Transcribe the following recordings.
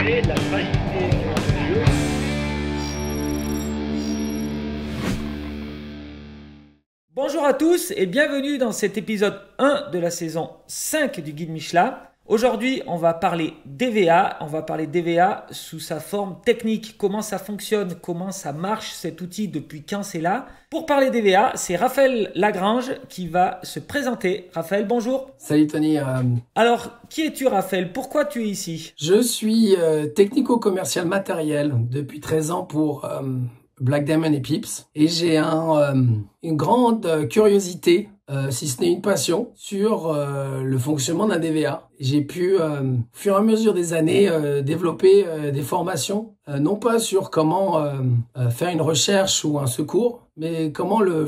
démontrer la fragilité du matériau. Bonjour à tous et bienvenue dans cet épisode 1 de la saison 5 du Guide Michelin. Aujourd'hui, on va parler d'EVA. On va parler d'EVA sous sa forme technique. Comment ça fonctionne, comment ça marche cet outil, depuis quand c'est là. Pour parler d'EVA, c'est Raphaël Lagrange qui va se présenter. Raphaël, bonjour. Salut Tony. Alors, qui es-tu Raphaël? Pourquoi tu es ici? Je suis technico-commercial matériel depuis 13 ans pour Black Diamond et Pips. Et j'ai une grande curiosité, si ce n'est une passion, sur le fonctionnement d'un DVA. J'ai pu, au fur et à mesure des années, développer des formations, non pas sur comment faire une recherche ou un secours, mais comment le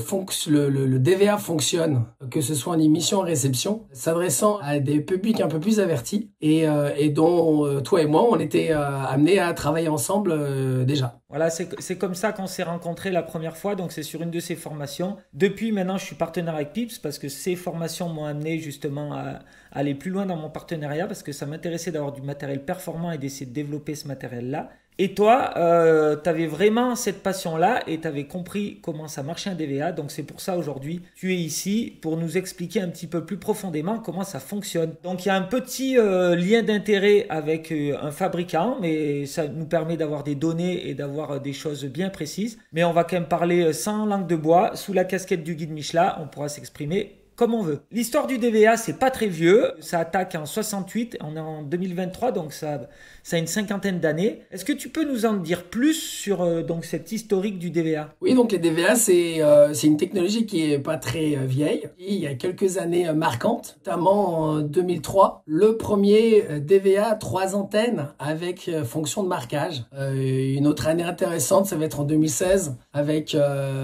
DVA fonctionne, que ce soit en émission ou en réception, s'adressant à des publics un peu plus avertis et dont toi et moi, on était amenés à travailler ensemble déjà. Voilà, c'est comme ça qu'on s'est rencontrés la première fois, donc c'est sur une de ces formations. Depuis, maintenant, je suis partenaire avec Pips parce que ces formations m'ont amené justement à aller plus loin dans mon partenariat parce que ça m'intéressait d'avoir du matériel performant et d'essayer de développer ce matériel-là. Et toi, tu avais vraiment cette passion-là et tu avais compris comment ça marchait un DVA. Donc c'est pour ça aujourd'hui, tu es ici pour nous expliquer un petit peu plus profondément comment ça fonctionne. Donc il y a un petit lien d'intérêt avec un fabricant, mais ça nous permet d'avoir des données et d'avoir des choses bien précises. Mais on va quand même parler sans langue de bois, sous la casquette du guide Michelin, on pourra s'exprimer comme on veut. L'histoire du DVA, c'est pas très vieux. Ça attaque en 68, on est en 2023, donc ça a une cinquantaine d'années. Est-ce que tu peux nous en dire plus sur donc cette historique du DVA? Oui, donc les DVA, c'est une technologie qui est pas très vieille. Et il y a quelques années marquantes, notamment en 2003, le premier DVA à 3 antennes avec fonction de marquage. Une autre année intéressante, ça va être en 2016 avec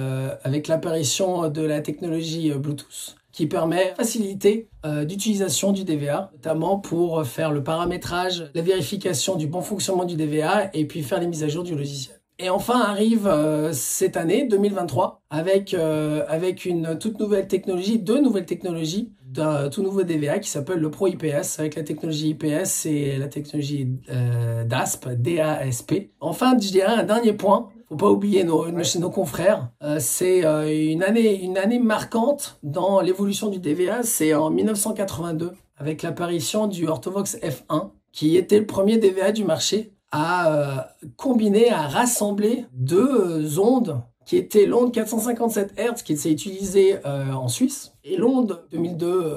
l'apparition de la technologie Bluetooth, qui permet de faciliter d'utilisation du DVA, notamment pour faire le paramétrage, la vérification du bon fonctionnement du DVA et puis faire les mises à jour du logiciel. Et enfin arrive cette année 2023 avec une toute nouvelle technologie, deux nouvelles technologies d'un tout nouveau DVA qui s'appelle le Pro IPS, avec la technologie IPS et la technologie DASP, DASP. Enfin, je dirais un dernier point. Faut pas oublier nos confrères. C'est une année marquante dans l'évolution du DVA. C'est en 1982 avec l'apparition du Orthovox F1, qui était le premier DVA du marché à combiner, à rassembler deux ondes qui étaient l'onde 457 Hz qui s'est utilisée en Suisse et l'onde 2002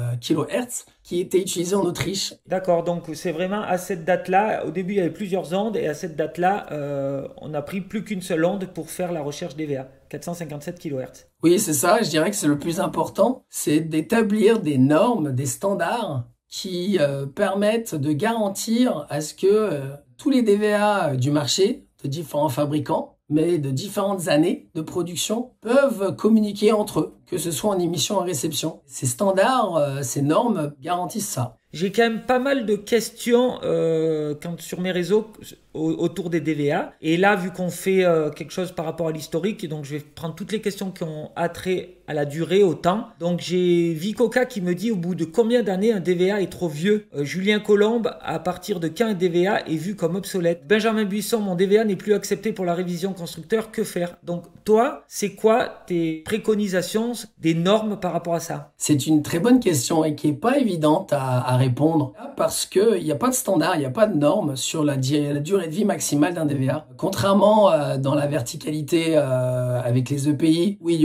kHz qui était utilisée en Autriche. D'accord, donc c'est vraiment à cette date-là, au début il y avait plusieurs ondes et à cette date-là, on n'a pris plus qu'une seule onde pour faire la recherche DVA, 457 kHz. Oui, c'est ça, je dirais que c'est le plus important, c'est d'établir des normes, des standards qui permettent de garantir à ce que tous les DVA du marché, de différents fabricants, mais de différentes années de production, peuvent communiquer entre eux, que ce soit en émission ou en réception. Ces standards, ces normes garantissent ça. J'ai quand même pas mal de questions sur mes réseaux autour des DVA. Et là, vu qu'on fait quelque chose par rapport à l'historique, donc je vais prendre toutes les questions qui ont attrait à la durée, au temps. Donc j'ai Vicoca qui me dit au bout de combien d'années un DVA est trop vieux. Julien Colombe, à partir de quand un DVA est vu comme obsolète. Benjamin Buisson, mon DVA n'est plus accepté pour la révision constructeur, que faire? Donc toi, c'est quoi tes préconisations, des normes par rapport à ça? C'est une très bonne question et qui est pas évidente à répondre parce que il n'y a pas de standard, il n'y a pas de normes sur la durée de vie maximale d'un DVA. Contrairement dans la verticalité avec les EPI où il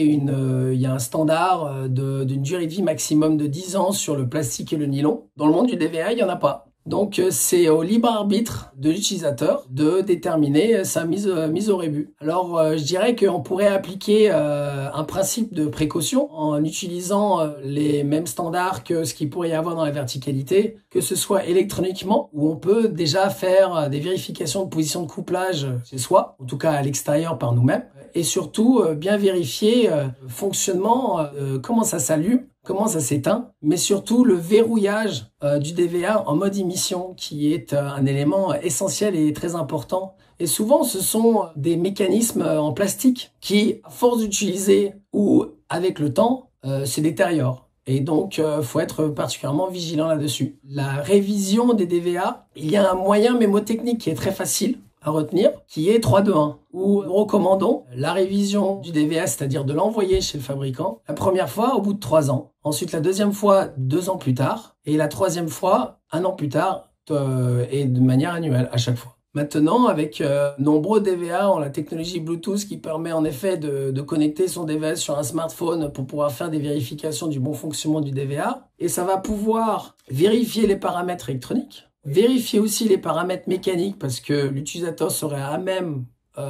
y a un standard d'une durée de vie maximum de 10 ans sur le plastique et le nylon. Dans le monde du DVA, il n'y en a pas. Donc c'est au libre arbitre de l'utilisateur de déterminer sa mise au rébut. Alors je dirais qu'on pourrait appliquer un principe de précaution en utilisant les mêmes standards que ce qu'il pourrait y avoir dans la verticalité, que ce soit électroniquement, où on peut déjà faire des vérifications de position de couplage chez soi, en tout cas à l'extérieur par nous-mêmes, et surtout bien vérifier le fonctionnement, comment ça s'allume, comment ça s'éteint, mais surtout le verrouillage du DVA en mode émission, qui est un élément essentiel et très important. Et souvent, ce sont des mécanismes en plastique qui, à force d'utiliser ou avec le temps, se détériorent. Et donc, faut être particulièrement vigilant là-dessus. La révision des DVA, il y a un moyen mémotechnique qui est très facile à retenir, qui est 3-2-1, où nous recommandons la révision du DVA, c'est-à-dire de l'envoyer chez le fabricant, la première fois au bout de 3 ans, ensuite la deuxième fois 2 ans plus tard, et la troisième fois 1 an plus tard, et de manière annuelle à chaque fois. Maintenant, avec nombreux DVA, on a la technologie Bluetooth qui permet en effet de connecter son DVA sur un smartphone pour pouvoir faire des vérifications du bon fonctionnement du DVA. Et ça va pouvoir vérifier les paramètres électroniques, vérifier aussi les paramètres mécaniques parce que l'utilisateur serait à même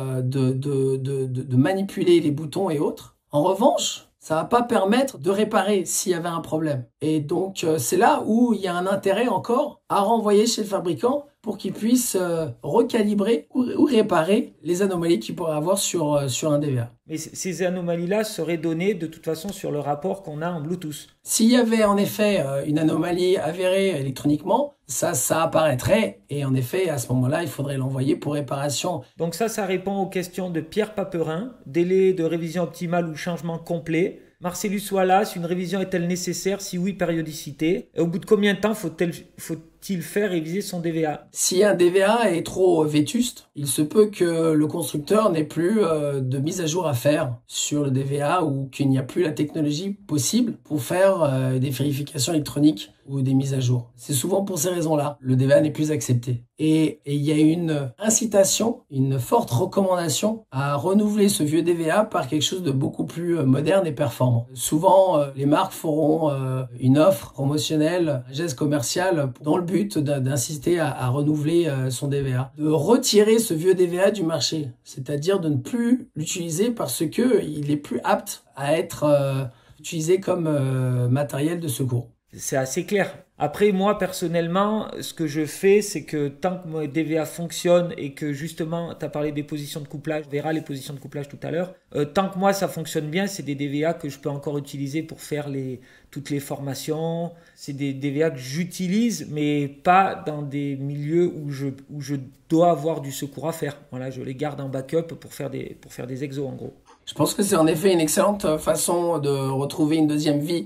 de manipuler les boutons et autres. En revanche, ça va pas permettre de réparer s'il y avait un problème. Et donc, c'est là où il y a un intérêt encore à renvoyer chez le fabricant pour qu'il puisse recalibrer ou réparer les anomalies qu'il pourrait avoir sur un DVA. Mais ces anomalies-là seraient données de toute façon sur le rapport qu'on a en Bluetooth. S'il y avait en effet une anomalie avérée électroniquement, ça apparaîtrait et en effet à ce moment-là, il faudrait l'envoyer pour réparation. Donc ça répond aux questions de Pierre Paperin, délai de révision optimale ou changement complet. Marcellus Wallace, une révision est-elle nécessaire? Si oui, périodicité. Et au bout de combien de temps faut-il faire réviser son DVA? Si un DVA est trop vétuste, il se peut que le constructeur n'ait plus de mise à jour à faire sur le DVA ou qu'il n'y a plus la technologie possible pour faire des vérifications électroniques ou des mises à jour. C'est souvent pour ces raisons-là. Le DVA n'est plus accepté. Et il y a une incitation, une forte recommandation à renouveler ce vieux DVA par quelque chose de beaucoup plus moderne et performant. Souvent, les marques feront une offre promotionnelle, un geste commercial dans le but d'inciter à renouveler son DVA. De retirer ce vieux DVA du marché, c'est-à-dire de ne plus l'utiliser parce que il est plus apte à être utilisé comme matériel de secours. C'est assez clair. Après, moi, personnellement, ce que je fais, c'est que tant que mon DVA fonctionne et que justement, tu as parlé des positions de couplage, on verra les positions de couplage tout à l'heure, tant que moi, ça fonctionne bien, c'est des DVA que je peux encore utiliser pour faire toutes les formations. C'est des DVA que j'utilise, mais pas dans des milieux où je dois avoir du secours à faire. Voilà, je les garde en backup pour faire des exos, en gros. Je pense que c'est en effet une excellente façon de retrouver une deuxième vie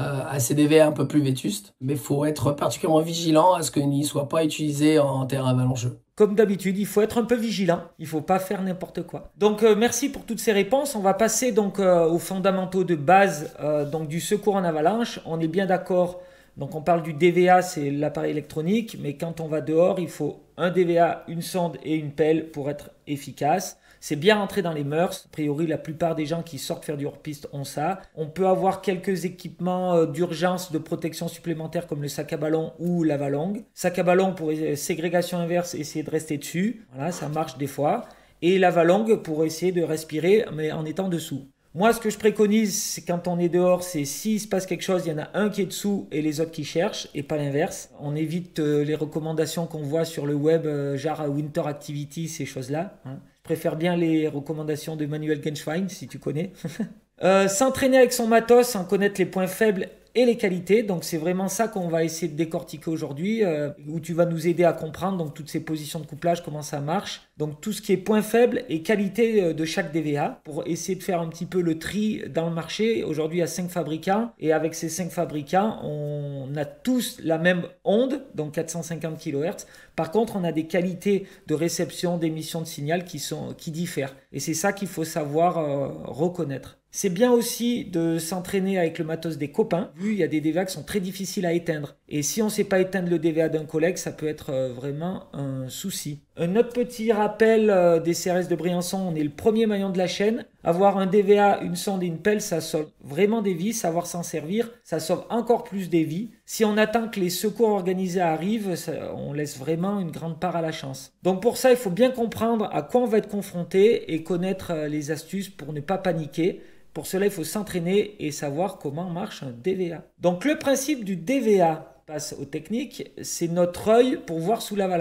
à ces DVA un peu plus vétustes, mais il faut être particulièrement vigilant à ce qu'ils ne soient pas utilisés en terrain avalancheux. Comme d'habitude, il faut être un peu vigilant, il ne faut pas faire n'importe quoi. Donc merci pour toutes ces réponses. On va passer donc aux fondamentaux de base donc du secours en avalanche. On est bien d'accord, donc on parle du DVA, c'est l'appareil électronique, mais quand on va dehors, il faut un DVA, une sonde et une pelle pour être efficace. C'est bien rentré dans les mœurs. A priori, la plupart des gens qui sortent faire du hors-piste ont ça. On peut avoir quelques équipements d'urgence, de protection supplémentaire comme le sac à ballon ou la valongue. Sac à ballon pour ségrégation inverse, essayer de rester dessus. Voilà, ça marche des fois. Et la valongue pour essayer de respirer, mais en étant dessous. Moi, ce que je préconise, c'est quand on est dehors, c'est s'il se passe quelque chose, il y en a un qui est dessous et les autres qui cherchent, et pas l'inverse. On évite les recommandations qu'on voit sur le web, genre Winter Activity, ces choses-là. Hein. Je préfère bien les recommandations de Manuel Genschwein, si tu connais. S'entraîner avec son matos, en connaître les points faibles et les qualités. Donc c'est vraiment ça qu'on va essayer de décortiquer aujourd'hui, où tu vas nous aider à comprendre donc toutes ces positions de couplage, comment ça marche. Donc tout ce qui est points faibles et qualité de chaque DVA, pour essayer de faire un petit peu le tri dans le marché. Aujourd'hui il y a 5 fabricants, et avec ces 5 fabricants, on a tous la même onde, donc 450 kHz. Par contre, on a des qualités de réception, d'émission de signal qui diffèrent. Et c'est ça qu'il faut savoir reconnaître. C'est bien aussi de s'entraîner avec le matos des copains. Il y a des DVA qui sont très difficiles à éteindre. Et si on ne sait pas éteindre le DVA d'un collègue, ça peut être vraiment un souci. Un autre petit rappel des CRS de Briançon, on est le premier maillon de la chaîne. Avoir un DVA, une sonde et une pelle, ça sauve vraiment des vies. Savoir s'en servir, ça sauve encore plus des vies. Si on attend que les secours organisés arrivent, on laisse vraiment une grande part à la chance. Donc pour ça, il faut bien comprendre à quoi on va être confronté et connaître les astuces pour ne pas paniquer. Pour cela, il faut s'entraîner et savoir comment marche un DVA. Donc le principe du DVA, passe aux techniques, c'est notre œil pour voir sous l'avalanche.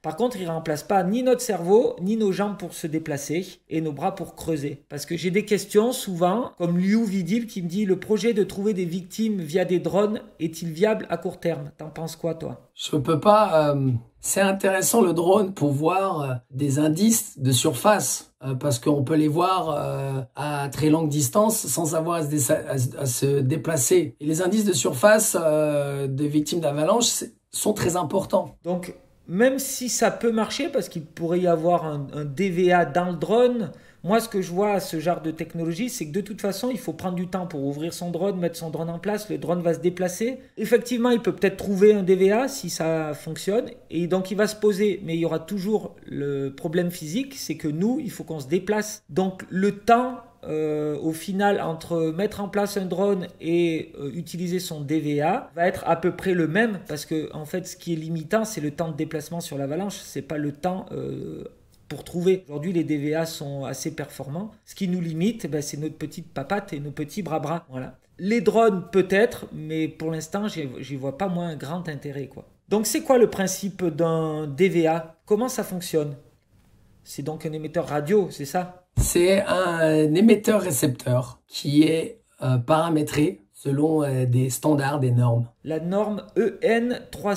Par contre, il ne remplace pas ni notre cerveau, ni nos jambes pour se déplacer et nos bras pour creuser. Parce que j'ai des questions souvent, comme Liu Vidil qui me dit « Le projet de trouver des victimes via des drones est-il viable à court terme ?» T'en penses quoi, toi? Je peux pas. C'est intéressant le drone pour voir des indices de surface parce qu'on peut les voir à très longue distance sans avoir à se déplacer. Et les indices de surface des victimes d'avalanche sont très importants. Donc, même si ça peut marcher, parce qu'il pourrait y avoir un DVA dans le drone, moi ce que je vois à ce genre de technologie, c'est que de toute façon, il faut prendre du temps pour ouvrir son drone, mettre son drone en place, le drone va se déplacer. Effectivement, il peut peut-être trouver un DVA si ça fonctionne, et donc il va se poser, mais il y aura toujours le problème physique, c'est que nous, il faut qu'on se déplace. Donc le temps, au final, entre mettre en place un drone et utiliser son DVA va être à peu près le même, parce que en fait, ce qui est limitant, c'est le temps de déplacement sur l'avalanche, c'est pas le temps pour trouver. Aujourd'hui, les DVA sont assez performants. Ce qui nous limite, c'est notre petite papate et nos petits bras. Voilà. Les drones, peut-être, mais pour l'instant, j'y vois pas moins un grand intérêt, quoi. Donc, c'est quoi le principe d'un DVA? Comment ça fonctionne? C'est donc un émetteur radio, c'est ça? C'est un émetteur-récepteur qui est paramétré selon des standards, des normes. La norme EN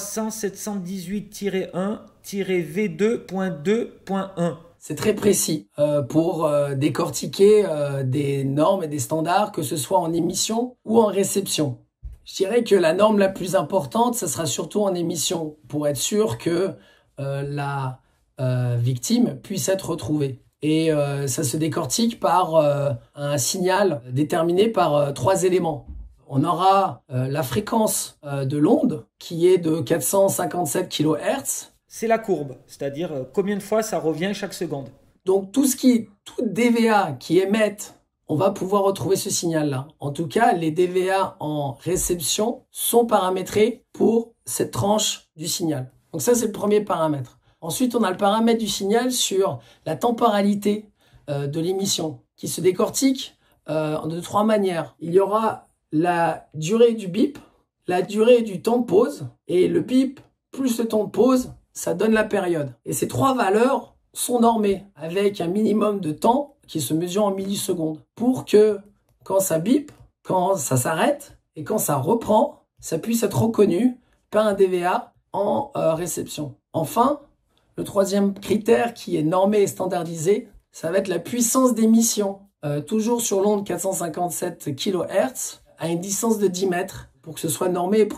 300-718-1-V2.2.1. C'est très précis pour décortiquer des normes et des standards, que ce soit en émission ou en réception. Je dirais que la norme la plus importante, ça sera surtout en émission, pour être sûr que la victime puisse être retrouvée. Et ça se décortique par un signal déterminé par 3 éléments. On aura la fréquence de l'onde qui est de 457 kHz. C'est la courbe, c'est-à-dire combien de fois ça revient chaque seconde. Donc tout DVA qui émettent, on va pouvoir retrouver ce signal-là. En tout cas, les DVA en réception sont paramétrés pour cette tranche du signal. Donc ça, c'est le premier paramètre. Ensuite, on a le paramètre du signal sur la temporalité de l'émission qui se décortique de 3 manières. Il y aura la durée du bip, la durée du temps de pause, et le bip plus le temps de pause, ça donne la période. Et ces 3 valeurs sont normées avec un minimum de temps qui se mesure en millisecondes pour que quand ça bip, quand ça s'arrête et quand ça reprend, ça puisse être reconnu par un DVA en réception. Enfin, le 3e critère qui est normé et standardisé, ça va être la puissance d'émission. Toujours sur l'onde 457 kHz à une distance de 10 mètres pour que ce soit normé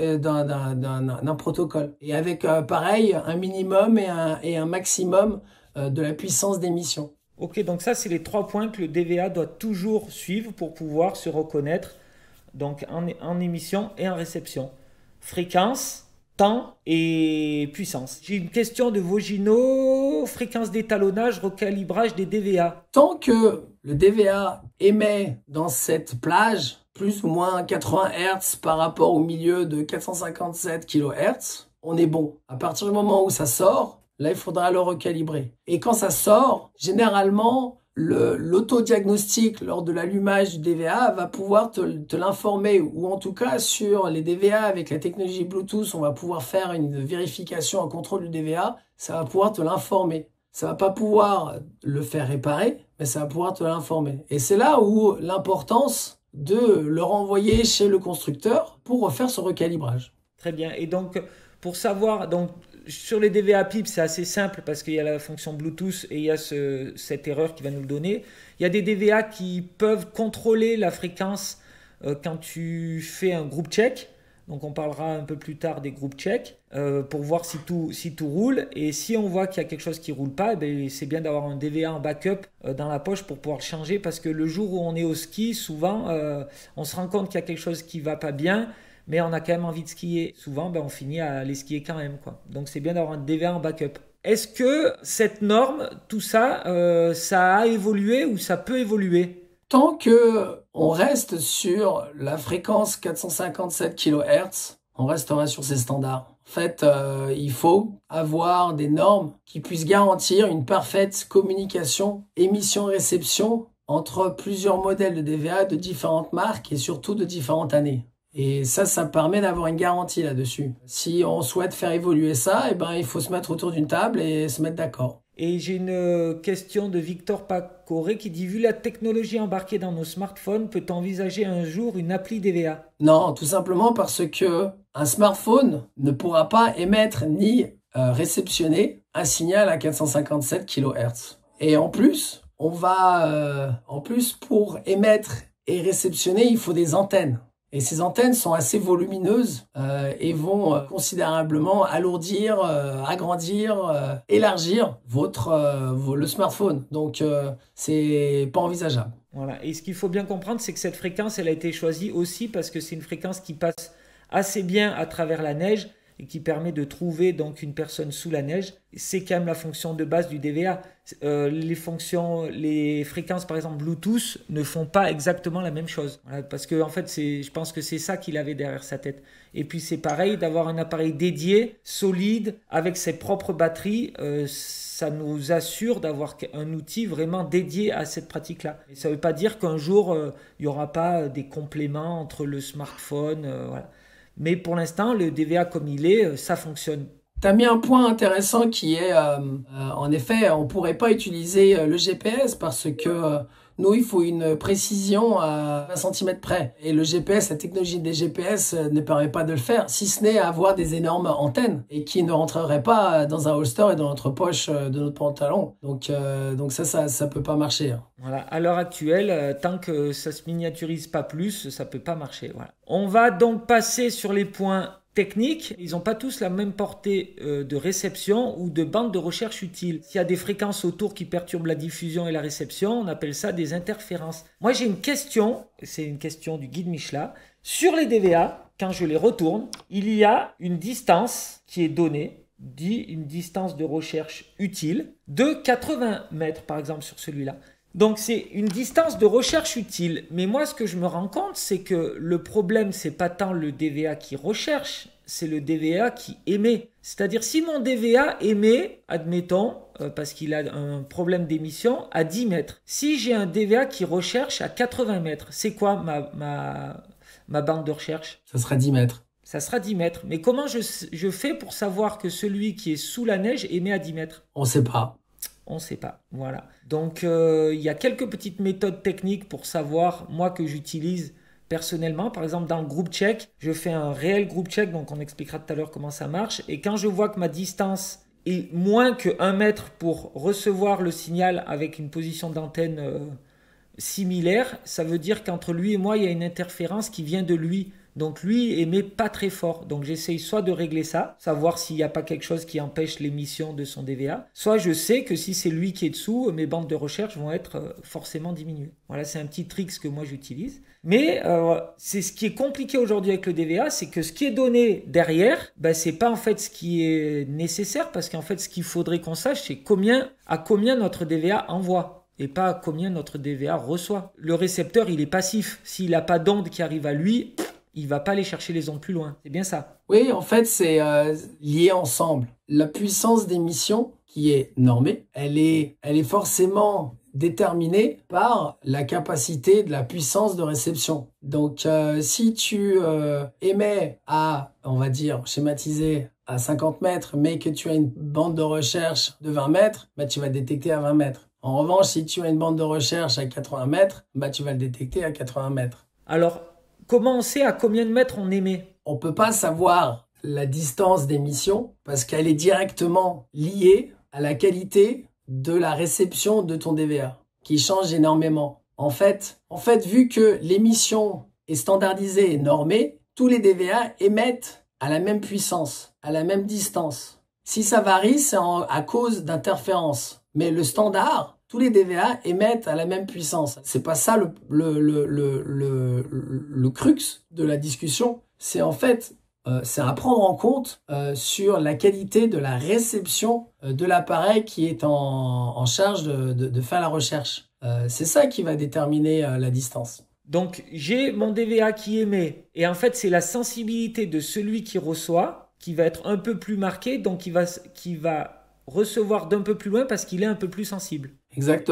d'un protocole. Et avec pareil, un minimum et un maximum de la puissance d'émission. Ok, donc ça c'est les 3 points que le DVA doit toujours suivre pour pouvoir se reconnaître donc en émission et en réception. Fréquence, temps et puissance. J'ai une question de Vogino, fréquence d'étalonnage, recalibrage des DVA. Tant que le DVA émet dans cette plage plus ou moins 80 Hz par rapport au milieu de 457 kHz, on est bon. À partir du moment où ça sort, là il faudra le recalibrer. Et quand ça sort, généralement, l'autodiagnostic lors de l'allumage du DVA va pouvoir te l'informer, ou en tout cas sur les DVA avec la technologie Bluetooth, on va pouvoir faire une vérification, un contrôle du DVA, ça va pouvoir te l'informer. Ça va pas pouvoir le faire réparer, mais ça va pouvoir te l'informer. Et c'est là où l'importance de le renvoyer chez le constructeur pour refaire ce recalibrage. Très bien. Et donc, pour savoir, donc, sur les DVA PIP, c'est assez simple parce qu'il y a la fonction Bluetooth et il y a cette erreur qui va nous le donner. Il y a des DVA qui peuvent contrôler la fréquence quand tu fais un group check. Donc on parlera un peu plus tard des group check pour voir si tout roule. Et si on voit qu'il y a quelque chose qui ne roule pas, c'est bien d'avoir un DVA en backup dans la poche pour pouvoir le changer. Parce que le jour où on est au ski, souvent, on se rend compte qu'il y a quelque chose qui ne va pas bien. Mais on a quand même envie de skier. Souvent, on finit à aller skier quand même, quoi. Donc, c'est bien d'avoir un DVA en backup. Est-ce que cette norme, tout ça, ça a évolué ou ça peut évoluer? Tant que on reste sur la fréquence 457 kHz, on restera sur ces standards. En fait, il faut avoir des normes qui puissent garantir une parfaite communication, émission-réception entre plusieurs modèles de DVA de différentes marques et surtout de différentes années. Et ça permet d'avoir une garantie là-dessus. Si on souhaite faire évoluer ça, eh ben, il faut se mettre autour d'une table et se mettre d'accord. Et j'ai une question de Victor Pacoré qui dit: vu la technologie embarquée dans nos smartphones, peut-on envisager un jour une appli DVA? Non, tout simplement parce que un smartphone ne pourra pas émettre ni réceptionner un signal à 457 kHz. Et en plus, pour émettre et réceptionner, il faut des antennes. Et ces antennes sont assez volumineuses et vont considérablement alourdir, agrandir, élargir le smartphone. Donc, c'est pas envisageable. Voilà. Et ce qu'il faut bien comprendre, c'est que cette fréquence, elle a été choisie aussi parce que c'est une fréquence qui passe assez bien à travers la neige et qui permet de trouver donc une personne sous la neige. C'est quand même la fonction de base du DVA. Les fréquences par exemple Bluetooth ne font pas exactement la même chose. Voilà, parce que en fait, je pense que c'est ça qu'il avait derrière sa tête. Et puis c'est pareil, d'avoir un appareil dédié, solide, avec ses propres batteries, ça nous assure d'avoir un outil vraiment dédié à cette pratique-là. Et ça ne veut pas dire qu'un jour, il n'y aura pas des compléments entre le smartphone. Voilà. Mais pour l'instant, le DVA comme il est, ça fonctionne. Tu as mis un point intéressant qui est, en effet, on ne pourrait pas utiliser le GPS parce que nous, il faut une précision à 20 cm près. Et le GPS, la technologie des GPS ne permet pas de le faire, si ce n'est avoir des énormes antennes et qui ne rentreraient pas dans un holster et dans notre poche de notre pantalon. Donc ça peut pas marcher. Voilà. À l'heure actuelle, tant que ça se miniaturise pas plus, ça peut pas marcher. Voilà. On va donc passer sur les points techniques. Ils n'ont pas tous la même portée de réception ou de bande de recherche utile. S'il y a des fréquences autour qui perturbent la diffusion et la réception, on appelle ça des interférences. Moi, j'ai une question, c'est une question du guide Michelin. Sur les DVA, quand je les retourne, il y a une distance qui est donnée, dit une distance de recherche utile, de 80 mètres par exemple sur celui-là. Donc c'est une distance de recherche utile. Mais moi, ce que je me rends compte, c'est que le problème, c'est pas tant le DVA qui recherche, c'est le DVA qui émet. C'est-à-dire si mon DVA émet, admettons, parce qu'il a un problème d'émission, à 10 mètres. Si j'ai un DVA qui recherche à 80 mètres, c'est quoi ma bande de recherche? Ça sera 10 mètres. Ça sera 10 mètres. Mais comment je fais pour savoir que celui qui est sous la neige émet à 10 mètres? On ne sait pas. On ne sait pas, voilà. Donc, il y a quelques petites méthodes techniques pour savoir, moi, que j'utilise personnellement. Par exemple, dans le groupe check, je fais un réel groupe check, donc on expliquera tout à l'heure comment ça marche. Et quand je vois que ma distance est moins que 1 mètre pour recevoir le signal avec une position d'antenne similaire, ça veut dire qu'entre lui et moi, il y a une interférence qui vient de lui. Donc lui émet pas très fort. Donc j'essaye soit de régler ça, savoir s'il n'y a pas quelque chose qui empêche l'émission de son DVA, soit je sais que si c'est lui qui est dessous, mes bandes de recherche vont être forcément diminuées. Voilà, c'est un petit trick que moi j'utilise. Mais c'est ce qui est compliqué aujourd'hui avec le DVA, c'est que ce qui est donné derrière, c'est pas en fait ce qui est nécessaire, parce qu'en fait ce qu'il faudrait qu'on sache, c'est à combien notre DVA envoie, et pas à combien notre DVA reçoit. Le récepteur, il est passif. S'il n'a pas d'onde qui arrive à lui, il va pas aller chercher les ondes plus loin. C'est bien ça. Oui, en fait, c'est lié ensemble. La puissance d'émission qui est normée, elle est forcément déterminée par la capacité de la puissance de réception. Donc, si tu émets à, on va dire, schématiser à 50 mètres, mais que tu as une bande de recherche de 20 mètres, tu vas détecter à 20 mètres. En revanche, si tu as une bande de recherche à 80 mètres, tu vas le détecter à 80 mètres. Alors, comment on sait à combien de mètres on émet? On ne peut pas savoir la distance d'émission parce qu'elle est directement liée à la qualité de la réception de ton DVA, qui change énormément. En fait, vu que l'émission est standardisée et normée, tous les DVA émettent à la même puissance, à la même distance. Si ça varie, c'est à cause d'interférences. Mais le standard, tous les DVA émettent à la même puissance. C'est pas ça le crux de la discussion. C'est en fait, c'est à prendre en compte sur la qualité de la réception de l'appareil qui est en charge de faire la recherche. C'est ça qui va déterminer la distance. Donc, j'ai mon DVA qui émet, et en fait, c'est la sensibilité de celui qui reçoit qui va être un peu plus marquée, donc qui va recevoir d'un peu plus loin parce qu'il est un peu plus sensible. Exactement.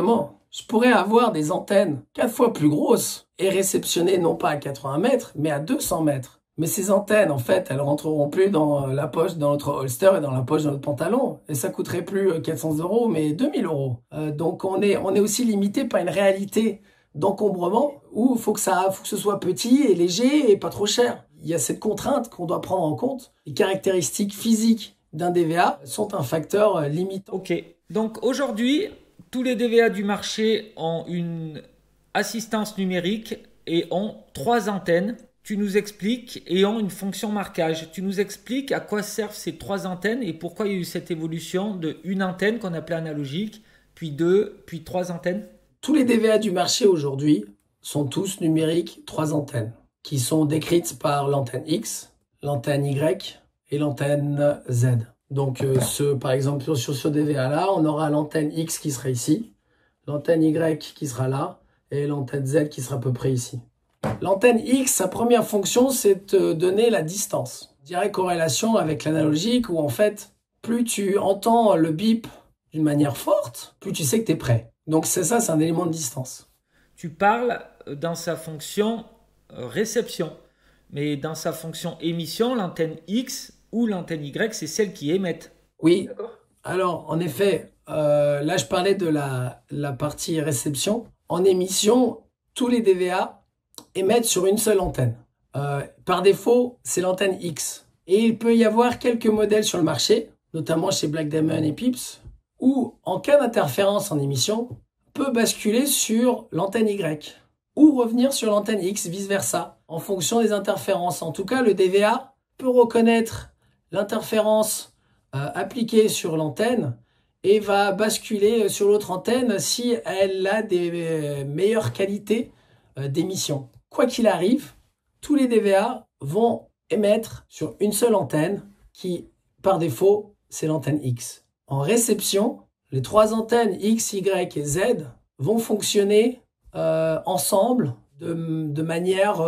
je pourrais avoir des antennes 4 fois plus grosses et réceptionner non pas à 80 mètres, mais à 200 mètres. Mais ces antennes, en fait, elles rentreront plus dans la poche, dans notre holster et dans la poche de notre pantalon. Et ça coûterait plus 400 €, mais 2000 €. Donc on est aussi limité par une réalité d'encombrement où il faut que ce soit petit et léger et pas trop cher. Il y a cette contrainte qu'on doit prendre en compte. Les caractéristiques physiques d'un DVA sont un facteur limitant. Ok, donc aujourd'hui, tous les DVA du marché ont une assistance numérique et ont 3 antennes. Tu nous expliques et ont une fonction marquage. Tu nous expliques à quoi servent ces 3 antennes et pourquoi il y a eu cette évolution de une antenne qu'on appelait analogique, puis 2, puis 3 antennes. Tous les DVA du marché aujourd'hui sont tous numériques 3 antennes qui sont décrites par l'antenne X, l'antenne Y et l'antenne Z. Donc par exemple sur ce DVA-là, on aura l'antenne X qui sera ici, l'antenne Y qui sera là et l'antenne Z qui sera à peu près ici. L'antenne X, sa première fonction, c'est de donner la distance. Direct corrélation avec l'analogique où en fait, plus tu entends le bip d'une manière forte, plus tu sais que tu es prêt. Donc c'est un élément de distance. Tu parles dans sa fonction réception, mais dans sa fonction émission, l'antenne X ou l'antenne Y, c'est celle qui émettent. Oui, alors en effet, là je parlais de la partie réception. En émission, tous les DVA émettent sur une seule antenne. Par défaut, c'est l'antenne X. Et il peut y avoir quelques modèles sur le marché, notamment chez Black Diamond et Pips, où en cas d'interférence en émission, peut basculer sur l'antenne Y ou revenir sur l'antenne X, vice-versa, en fonction des interférences. En tout cas, le DVA peut reconnaître l'interférence appliquée sur l'antenne et va basculer sur l'autre antenne si elle a des meilleures qualités d'émission. Quoi qu'il arrive, tous les DVA vont émettre sur une seule antenne qui, par défaut, c'est l'antenne X. En réception, les 3 antennes X, Y et Z vont fonctionner ensemble de manière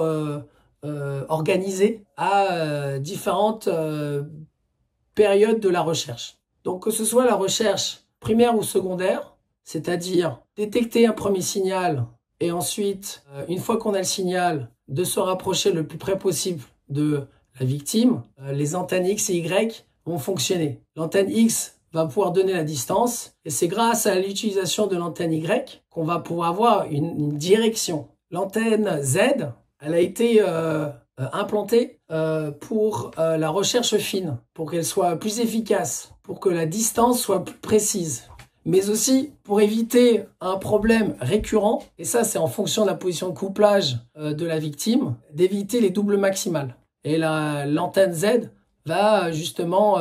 organisée à différentes périodes de la recherche. Donc que ce soit la recherche primaire ou secondaire, c'est-à-dire détecter un premier signal et ensuite, une fois qu'on a le signal, de se rapprocher le plus près possible de la victime, les antennes X et Y vont fonctionner. L'antenne X va pouvoir donner la distance et c'est grâce à l'utilisation de l'antenne Y qu'on va pouvoir avoir une direction. L'antenne Z, elle a été implantée pour la recherche fine, pour qu'elle soit plus efficace, pour que la distance soit plus précise, mais aussi pour éviter un problème récurrent, et ça c'est en fonction de la position de couplage de la victime, d'éviter les doubles maximales. Et l'antenne Z va justement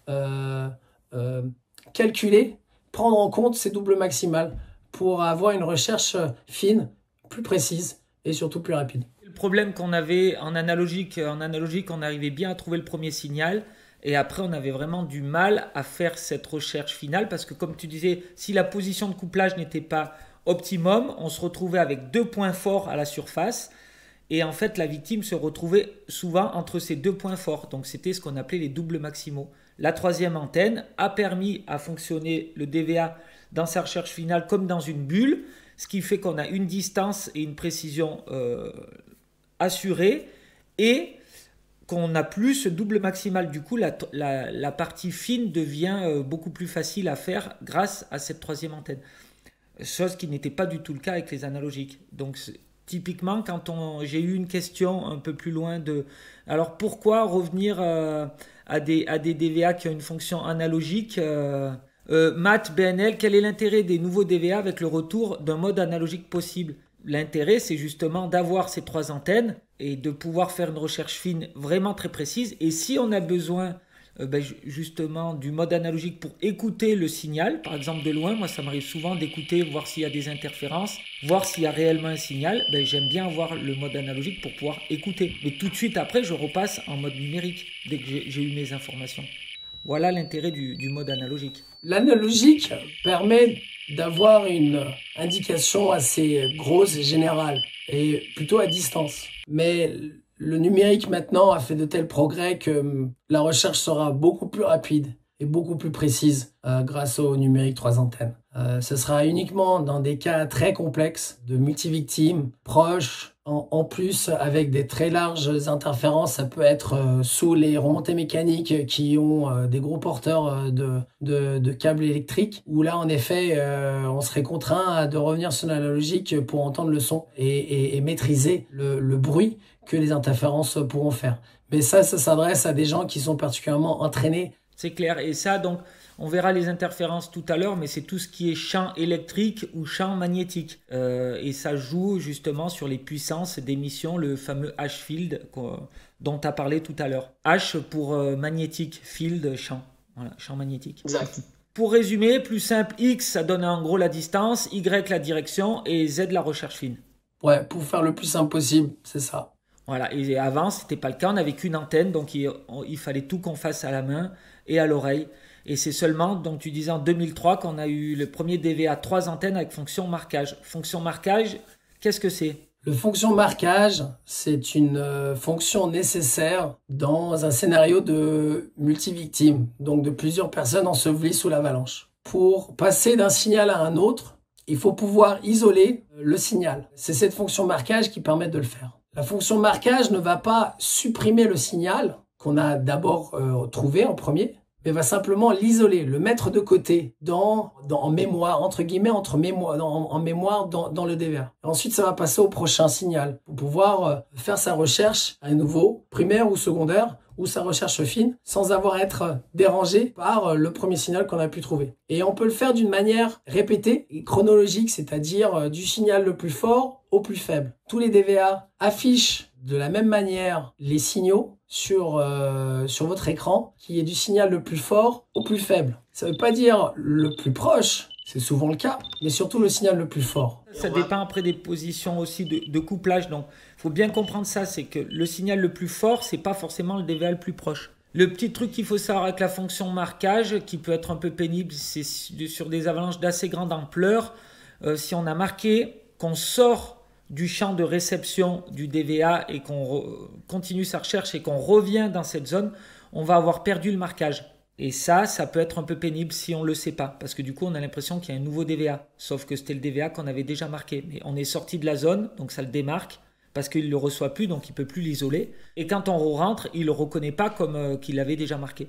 calculer, prendre en compte ces doubles maximales pour avoir une recherche fine, plus précise et surtout plus rapide. Le problème qu'on avait en analogique, on arrivait bien à trouver le premier signal et après on avait vraiment du mal à faire cette recherche finale parce que comme tu disais, si la position de couplage n'était pas optimum, on se retrouvait avec 2 points forts à la surface et en fait la victime se retrouvait souvent entre ces 2 points forts. Donc c'était ce qu'on appelait les doubles maximaux. La 3e antenne a permis à fonctionner le DVA dans sa recherche finale comme dans une bulle, ce qui fait qu'on a une distance et une précision assurée et qu'on n'a plus ce double maximal. Du coup, la partie fine devient beaucoup plus facile à faire grâce à cette 3e antenne. Chose qui n'était pas du tout le cas avec les analogiques. Donc, typiquement, quand j'ai eu une question un peu plus loin de... Alors, pourquoi revenir à des DVA qui ont une fonction analogique Matt, BNL, quel est l'intérêt des nouveaux DVA avec le retour d'un mode analogique possible? L'intérêt, c'est justement d'avoir ces 3 antennes et de pouvoir faire une recherche fine vraiment très précise. Et si on a besoin justement du mode analogique pour écouter le signal, par exemple de loin, moi ça m'arrive souvent d'écouter, voir s'il y a des interférences, voir s'il y a réellement un signal, j'aime bien avoir le mode analogique pour pouvoir écouter. Mais tout de suite après, je repasse en mode numérique dès que j'ai eu mes informations. Voilà l'intérêt du mode analogique. L'analogique permet d'avoir une indication assez grosse et générale, et plutôt à distance. Mais le numérique maintenant a fait de tels progrès que la recherche sera beaucoup plus rapide et beaucoup plus précise grâce au numérique 3 antennes. Ce sera uniquement dans des cas très complexes de multivictimes, proches, en plus avec des très larges interférences. Ça peut être sous les remontées mécaniques qui ont des gros porteurs de câbles électriques, où là en effet on serait contraint de revenir sur l'analogique pour entendre le son et maîtriser le bruit que les interférences pourront faire. Mais ça s'adresse à des gens qui sont particulièrement entraînés. C'est clair. Et ça, donc, on verra les interférences tout à l'heure, mais c'est tout ce qui est champ électrique ou champ magnétique. Et ça joue justement sur les puissances d'émission, le fameux H-field dont tu as parlé tout à l'heure. H pour magnétique, field, champ. Voilà, champ magnétique. Exact. Pour résumer, plus simple, X, ça donne en gros la distance, Y, la direction, et Z, la recherche fine. Ouais, pour faire le plus simple possible, c'est ça. Voilà, et avant, ce n'était pas le cas, on n'avait qu'une antenne, donc il fallait tout qu'on fasse à la main et à l'oreille. Et c'est seulement, donc tu disais en 2003, qu'on a eu le premier DVA 3 antennes avec fonction marquage. Fonction marquage, qu'est-ce que c'est ? Le fonction marquage, c'est une fonction nécessaire dans un scénario de multivictime, donc de plusieurs personnes ensevelies sous l'avalanche. Pour passer d'un signal à un autre, il faut pouvoir isoler le signal. C'est cette fonction marquage qui permet de le faire. La fonction marquage ne va pas supprimer le signal qu'on a d'abord trouvé en premier, mais va simplement l'isoler, le mettre de côté en mémoire, entre guillemets, en mémoire dans le DVA. Et ensuite, ça va passer au prochain signal pour pouvoir faire sa recherche à nouveau, primaire ou secondaire, ou sa recherche fine, sans avoir à être dérangé par le premier signal qu'on a pu trouver. Et on peut le faire d'une manière répétée et chronologique, c'est-à-dire du signal le plus fort au plus faible. Tous les DVA affichent de la même manière les signaux sur votre écran, qui est du signal le plus fort au plus faible. Ça ne veut pas dire le plus proche, c'est souvent le cas, mais surtout le signal le plus fort. Ça dépend après des positions aussi de couplage. Donc, il faut bien comprendre ça, c'est que le signal le plus fort, c'est pas forcément le DVA le plus proche. Le petit truc qu'il faut savoir avec la fonction marquage, qui peut être un peu pénible, c'est sur des avalanches d'assez grande ampleur. Si on a marqué qu'on sort du champ de réception du DVA et qu'on continue sa recherche et qu'on revient dans cette zone, on va avoir perdu le marquage. Et ça peut être un peu pénible si on ne le sait pas, parce que du coup, on a l'impression qu'il y a un nouveau DVA, sauf que c'était le DVA qu'on avait déjà marqué. Mais on est sorti de la zone, donc ça le démarque, parce qu'il ne le reçoit plus, donc il ne peut plus l'isoler. Et quand on rentre, il ne le reconnaît pas comme qu'il l'avait déjà marqué.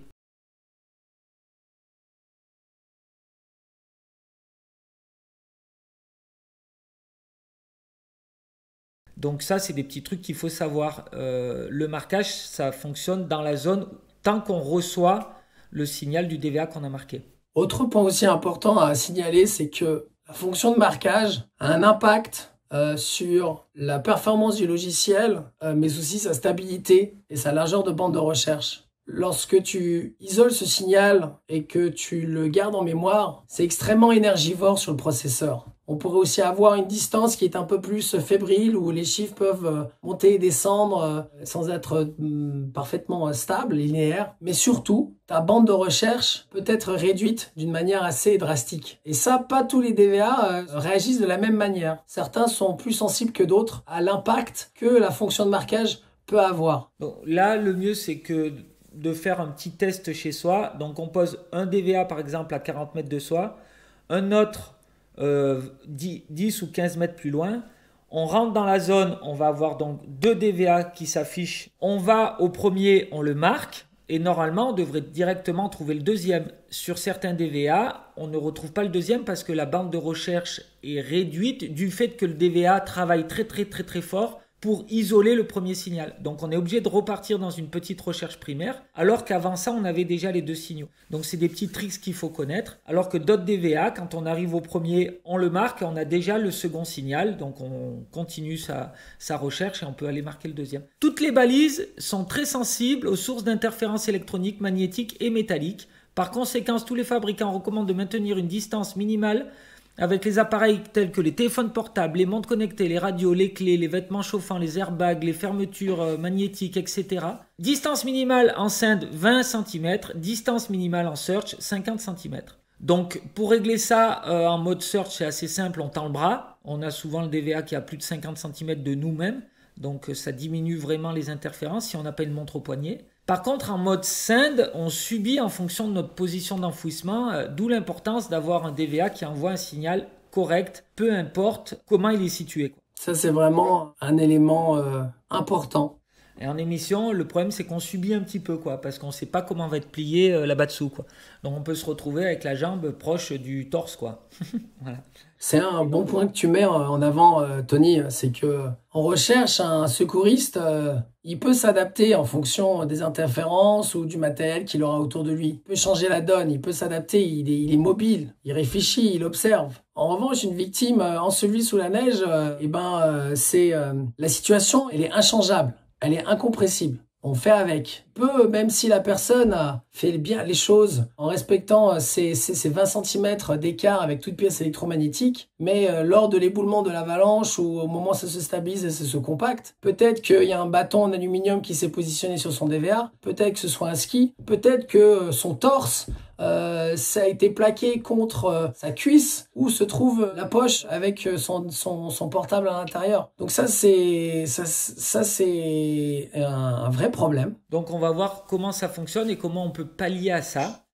Donc ça, c'est des petits trucs qu'il faut savoir. Le marquage, ça fonctionne dans la zone tant qu'on reçoit le signal du DVA qu'on a marqué. Autre point aussi important à signaler, c'est que la fonction de marquage a un impact sur la performance du logiciel, mais aussi sa stabilité et sa largeur de bande de recherche. Lorsque tu isoles ce signal et que tu le gardes en mémoire, c'est extrêmement énergivore sur le processeur. On pourrait aussi avoir une distance qui est un peu plus fébrile, où les chiffres peuvent monter et descendre sans être parfaitement stable, linéaire. Mais surtout, ta bande de recherche peut être réduite d'une manière assez drastique. Et ça, pas tous les DVA réagissent de la même manière. Certains sont plus sensibles que d'autres à l'impact que la fonction de marquage peut avoir. Bon, là, le mieux, c'est que de faire un petit test chez soi. Donc, on pose un DVA, par exemple, à 40 mètres de soi, un autre 10 ou 15 mètres plus loin. On rentre dans la zone, on va avoir donc deux DVA qui s'affichent. On va au premier, on le marque. Et normalement, on devrait directement trouver le deuxième. Sur certains DVA, on ne retrouve pas le deuxième parce que la bande de recherche est réduite du fait que le DVA travaille très fort pour isoler le premier signal. Donc on est obligé de repartir dans une petite recherche primaire, alors qu'avant ça, on avait déjà les deux signaux. Donc c'est des petits tricks qu'il faut connaître, alors que d'autres DVA, quand on arrive au premier, on le marque, et on a déjà le second signal, donc on continue sa recherche et on peut aller marquer le deuxième. Toutes les balises sont très sensibles aux sources d'interférences électroniques, magnétiques et métalliques. Par conséquent, tous les fabricants recommandent de maintenir une distance minimale avec les appareils tels que les téléphones portables, les montres connectées, les radios, les clés, les vêtements chauffants, les airbags, les fermetures magnétiques, etc. Distance minimale en SIND 20 cm, distance minimale en search 50 cm. Donc pour régler ça en mode search, c'est assez simple, on tend le bras. On a souvent le DVA qui a plus de 50 cm de nous-mêmes. Donc ça diminue vraiment les interférences si on n'a pas une montre au poignet. Par contre, en mode scinde, on subit en fonction de notre position d'enfouissement, d'où l'importance d'avoir un DVA qui envoie un signal correct, peu importe comment il est situé. Ça, c'est vraiment un élément important. Et en émission, le problème, c'est qu'on subit un petit peu, quoi, parce qu'on ne sait pas comment va être plié là-bas dessous, quoi. Donc on peut se retrouver avec la jambe proche du torse, quoi. Voilà. C'est un bon point que tu mets en avant, Tony, c'est que on recherche un secouriste, il peut s'adapter en fonction des interférences ou du matériel qu'il aura autour de lui. Il peut changer la donne, il peut s'adapter, il est mobile, il réfléchit, il observe. En revanche, une victime ensevelie sous la neige, c'est la situation, elle est inchangeable, elle est incompressible. On fait avec. Même si la personne fait bien les choses en respectant ses 20 cm d'écart avec toute pièce électromagnétique, mais lors de l'éboulement de l'avalanche ou au moment où ça se stabilise et ça se compacte, peut-être qu'il y a un bâton en aluminium qui s'est positionné sur son DVR, peut-être que ce soit un ski, peut-être que son torse ça a été plaqué contre sa cuisse où se trouve la poche avec son portable à l'intérieur. Donc ça c'est un vrai problème. Donc on va voir comment ça fonctionne et comment on peut pallier à ça.